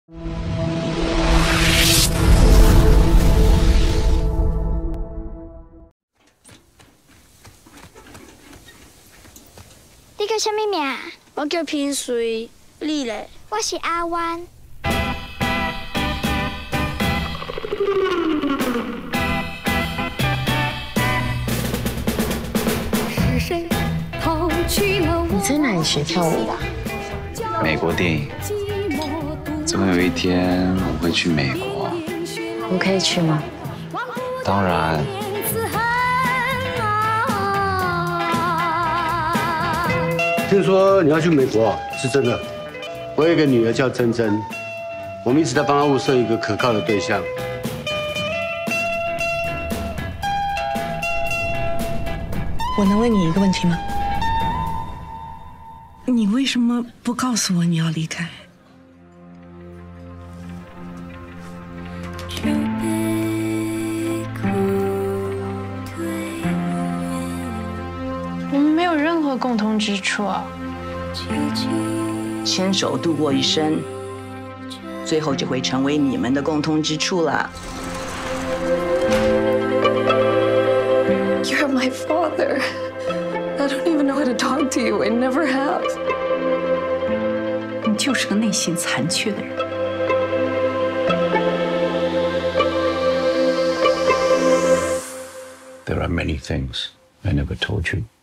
你叫什么名？ 我叫平水，你嘞？ 我是阿弯。 你在哪里学跳舞的？ 美国电影。总有一天我会去美国。 我可以去吗？ 当然。 听说你要去美国，是真的。我有一个女儿叫珍珍，我们一直在帮她物色一个可靠的对象。 我能问你一个问题吗？你为什么不告诉我你要离开？ 我们没有任何共同之处啊。 牵手度过一生，最后就会成为你们的共通之处了。 You're my father. I don't even know how to talk to you. I never have. 你就是个内心残缺的人。 There are many things I never told you.